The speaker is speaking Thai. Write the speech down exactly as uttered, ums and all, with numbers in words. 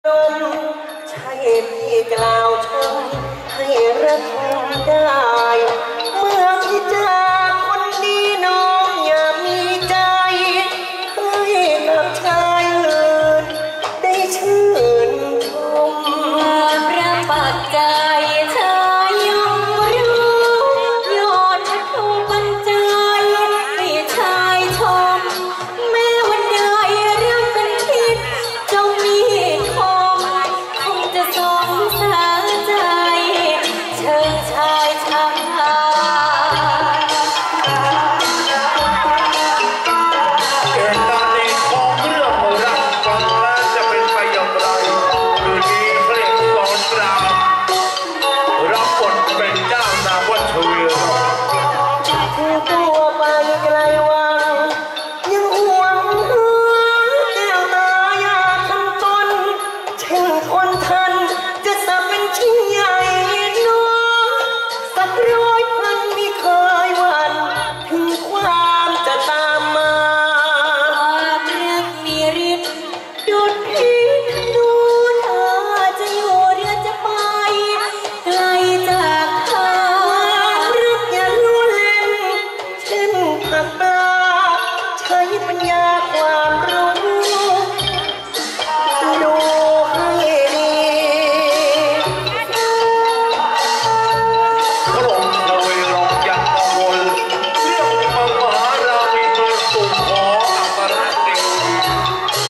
ลมใช่พี่กล่าวชมให้ระทมได้เมื่อที่เจอคนดีน้องอย่ามีใจให้กับชายอื่นได้ชื่นชมประปักใจชายยงรู้ยอดทุกปัญใจให้ชายชมแม้วันใดเรื่องเป็นพิษจงมีคมคงจะสงสารใจเชิญชายชายเหตุการณ์ในของเรื่องรักฟังแล้วจะเป็นไปอย่างไรคือดีเพลงสอนรามรับบทเป็นเจ้านางวัชวีถึงตัวไปไกลวังยังห่วงหาแก้วตาอยากทำตนเช่นคนทัน